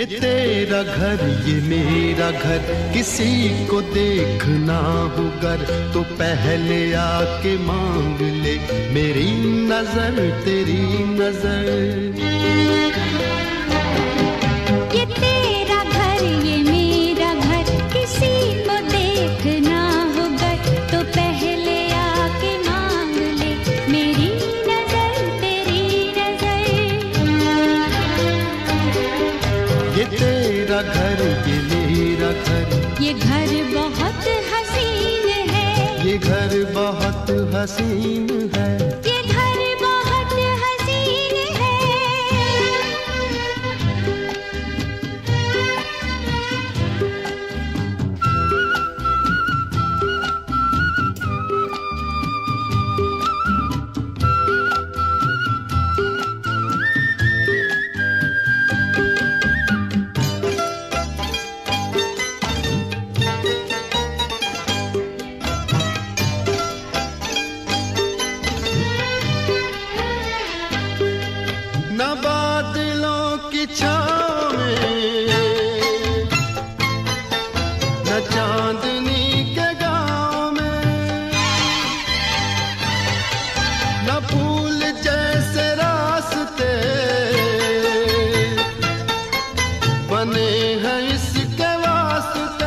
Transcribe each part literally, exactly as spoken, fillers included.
ये तेरा घर ये मेरा घर, किसी को देखना हो गर तो पहले आके मांग ले मेरी नजर तेरी नजर। ये तेरा घर ये मेरा घर, किसी को देखना हो गर तो पहले आके मांग ले मेरी नजर तेरी नजर। ये तेरा घर ये मेरा घर, ये घर बहुत हसीन है, ये घर बहुत हसीन है, ये घर बहुत हसीन है। न बादलों की छाँव में, न चांदनी के गाँव में, न फूल जैसे रास्ते बने हैं इसके वास्ते।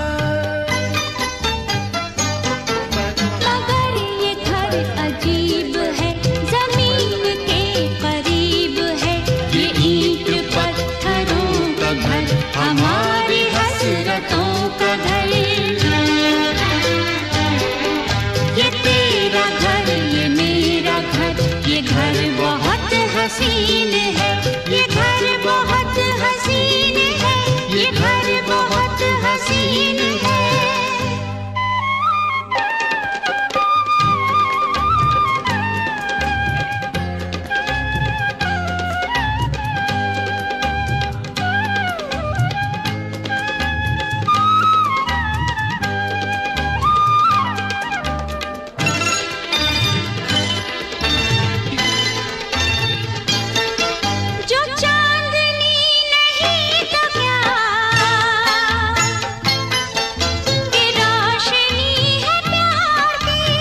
मगर ये घर अजीब है, जमीन के करीब है, ये ईंट पत्थरों का घर, हमारी हसरतों का घर। ये तेरा घर ये मेरा घर, ये घर बहुत हसीन है, ये घर बहुत हसीन है, ये घर बहुत हसीन है। जो चांदनी नहीं तो क्या, कि रोशनी है प्यार की,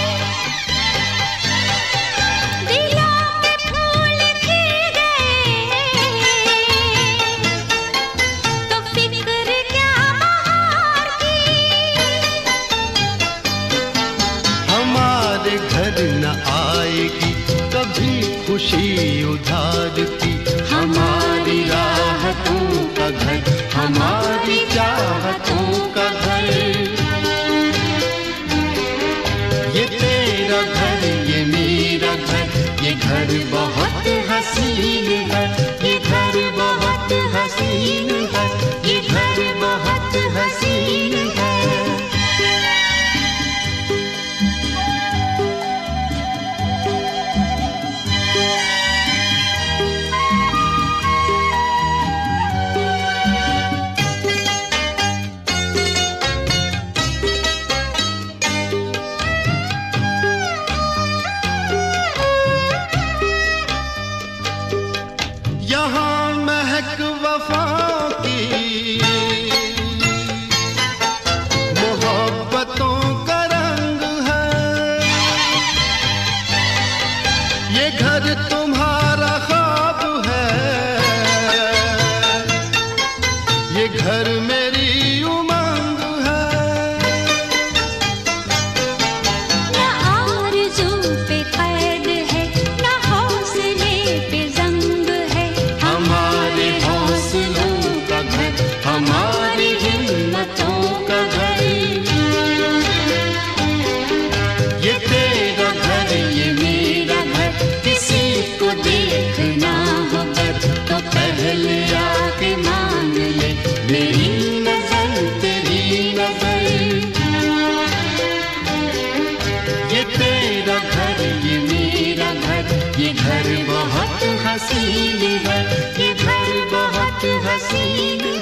दिलों पे फूल खिल गए तो फिक्र क्या बहार की। हमारे घर न आएगी कभी खुशी उधार की, हमारी राहतों का घर, हमारी चाहतों का घर। ये तेरा घर ये मेरा घर, ये घर बहुत हसीन है, ये घर बहुत हसीन है, ये घर बहुत हसीन है। यहाँ महक वफा की मोहब्बतों का रंग है, ये घर तुम्हारा ख्वाब है, ये घर मेरी उमंग है। न आरज़ू पे कैद है, न हौसले पे जंग है, हमारे हौसलों का घर, हमारी हिम्मतों का घर। ये तेरा घर ये मेरा घर, किसी को देखना हो गर तो पहले आके मांग ले मेरी नजर तेरी नजर। ये तेरा घर ये मेरा घर, ये घर बहुत हसीन है, ये घर बहुत हसीन